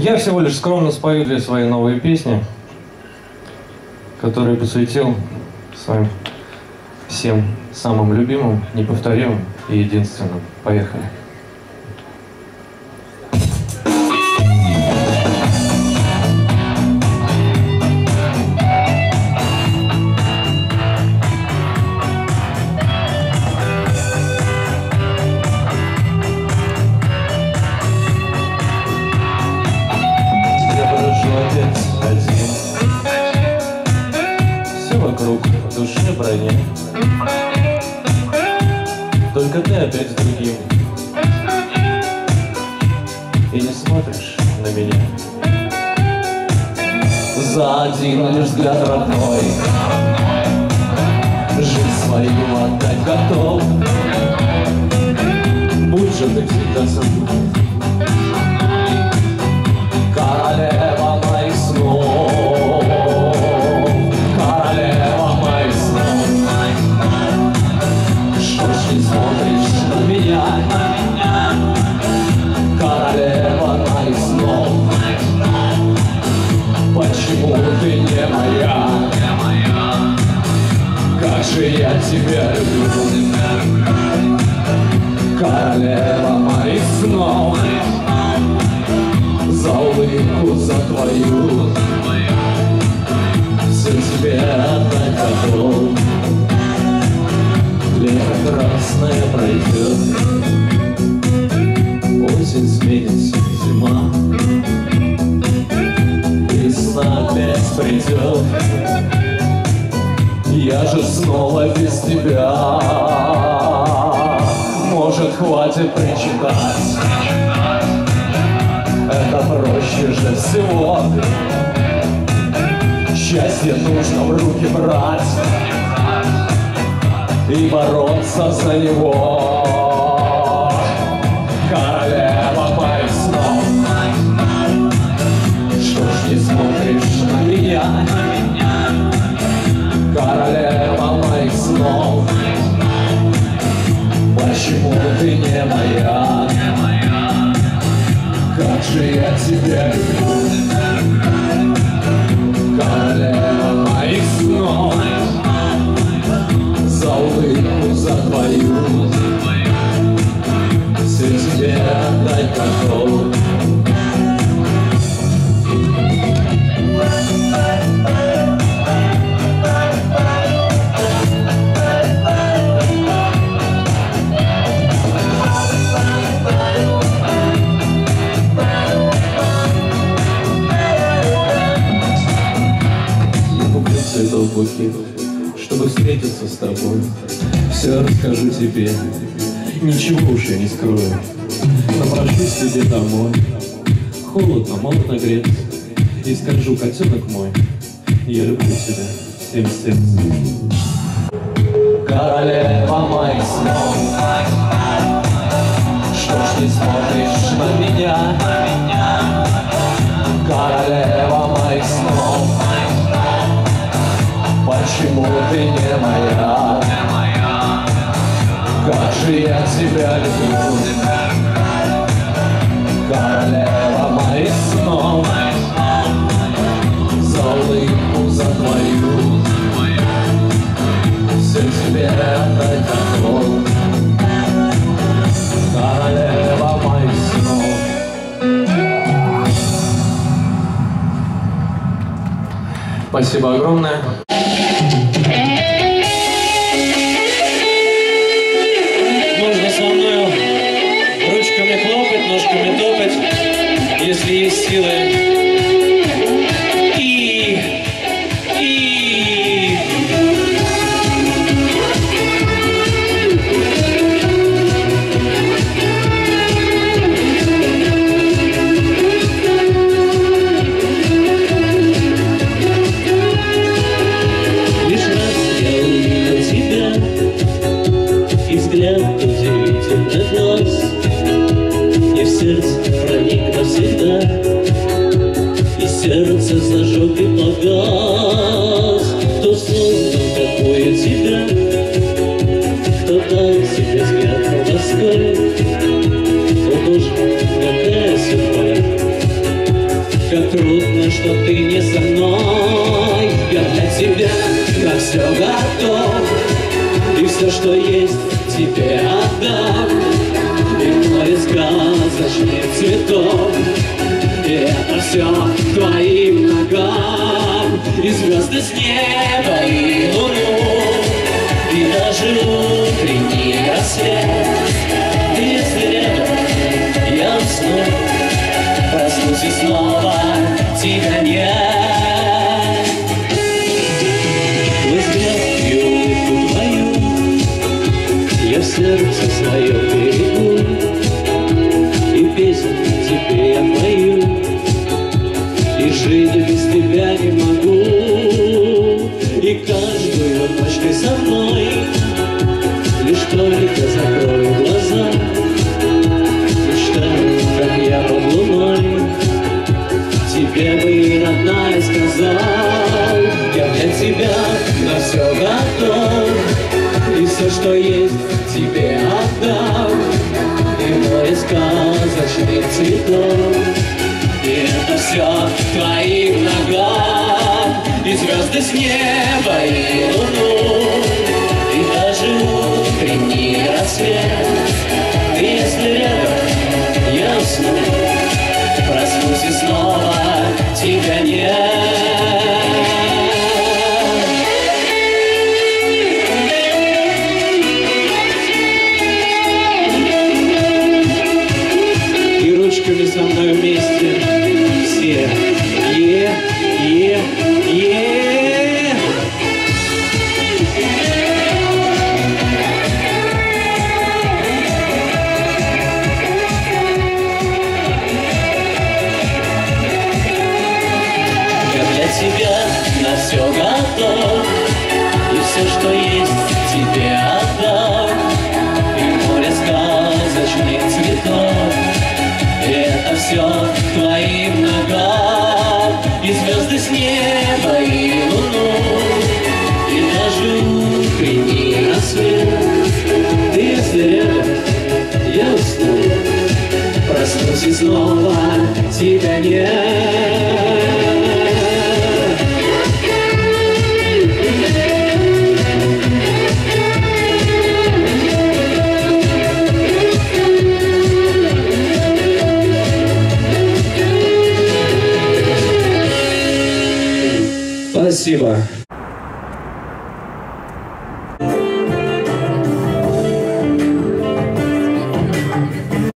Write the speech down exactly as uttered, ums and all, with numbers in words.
Я всего лишь скромно спою для своей новой песни, которую посвятил своим всем самым любимым, неповторимым и единственным. Поехали. Вокруг в душе броня, только ты опять с другим, и не смотришь на меня. За один лишь взгляд родной жизнь свою отдать готов. Будь же ты всегда со мной, королева моих снов. Смотришь на меня, королева моих снов. Почему ты не моя? Как же я тебя люблю, королева моих снов. За улыбку, за твою все тебе отдать готов. Лето красное пройдет, осень сменится зима, весна опять придет. Я же снова без тебя. Может, хватит причитать, это проще же всего. Счастье нужно в руки брать и бороться за него. Королева моих снов, что ж не смотришь на меня? Королева моих снов, почему ты не моя? Как же я тебя люблю, королева моих снов. За улыбку, за твою все тебе отдать готов. Я куплю цветов букет, чтобы встретиться с тобой. Все расскажу тебе, ничего уж я не скрою. Напрошусь тебе домой, холодно, можно греться, и скажу: котенок мой, я люблю тебя всем сердцем. Королева моих снов, что ж не смотришь на меня? Королева моих снов, почему ты не моя? Как же я тебя люблю, королева моих снов. За улыбку, за твою все тебе отдать готов. Королева моих снов. Спасибо огромное. Можно со мною ручками хлопать, ножками топать, если есть силы. И, и. Лишь раз я увидел тебя, и взгляд удивительный глаз, и в сердце проник навсегда, и сердце зажег и погас. Кто создал такое тебя, кто дал тебе взгляд тоской, кто должен, какая судьба отдам, и море сказочных цветов. И это все к твоим ногам, и звезды с неба, и луну, и даже утренний рассвет. И если рядом я усну, проснусь и снова тебя нет. Твой взгляд и улыбку твою я в сердце своем берегу, и песню тебе я пою, и жить без тебя не могу. И каждую ночь ты со мной, лишь только закрою глаза, мечтаю, как я под луной, тебе бы, родная, сказал: я для тебя на все готов, и все, что есть, тебе отдам, и море сказочных цветов. И это все к твоим ногам, и звезды с неба, и луну, и даже утренний рассвет. И если рядом я усну, проснусь и снова тебя нет. И ручками со мной вместе все. Е, е, е. Я для тебя на все готов, и все, что есть, тебе отдам, и море сказочных цветов. И это все к твоим ногам, и звезды с неба, и луну, и даже утренний рассвет. И если рядом я усну, проснусь и снова тебя нет. Спасибо.